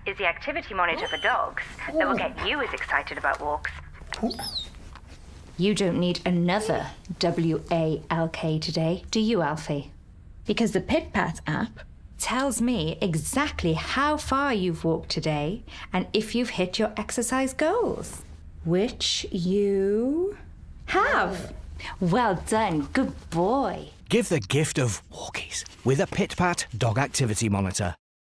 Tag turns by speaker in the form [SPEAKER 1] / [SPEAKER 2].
[SPEAKER 1] is the activity monitor for dogs that will get you as excited about walks. You don't need another WALK today, do you, Alfie? Because the Pitpat app tells me exactly how far you've walked today and if you've hit your exercise goals. Which you have. Well done, good boy.
[SPEAKER 2] Give the gift of Walkies with a Pitpat dog activity monitor.